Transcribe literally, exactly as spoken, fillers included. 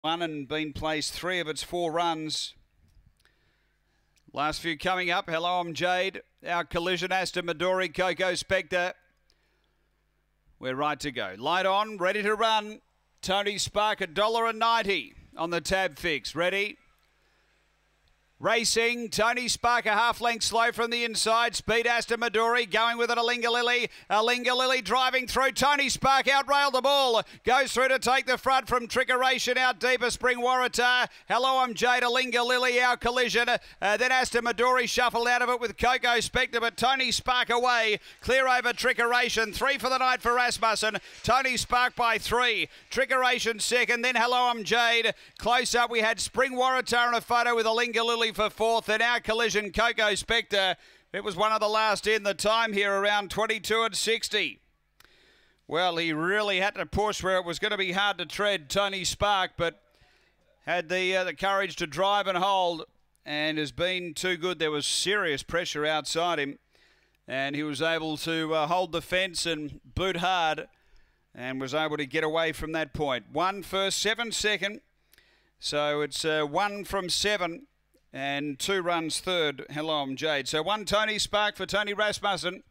One and been placed three of its four runs. Last few coming up. Hello, I'm Jade. Our Collision, Aston Midori, Coco Spectre. We're right to go. Light on, ready to run. Tony Spark, a dollar and ninety on the tab fix. Ready? Racing, Tony Spark a half length slow from the inside. Speed Aston Midori going with it, Alinga Lily. Alinga Lily driving through. Tony Spark outrailed the ball. Goes through to take the front from Trickeration out deeper. Spring Waratah. Hello, I'm Jade. Alinga Lily, our Collision. Uh, then Aston Midori shuffled out of it with Coco Spectre, but Tony Spark away. Clear over Trickeration. Three for the night for Rasmussen. Tony Spark by three. Trickeration second. Then Hello, I'm Jade. Close up, we had Spring Waratah in a photo with Alinga Lily for fourth, and our Collision, Coco Spectre. It was one of the last in. The time here around twenty-two and sixty. Well, he really had to push where it was going to be hard to tread, Tony Spark, but had the uh, the courage to drive and hold, and has been too good. There was serious pressure outside him, and he was able to uh, hold the fence and boot hard, and was able to get away from that point. One first, seven second. So it's uh, one from seven. And two runs third. Hello, I'm Jade. So one Tony Spark for Tony Rasmussen.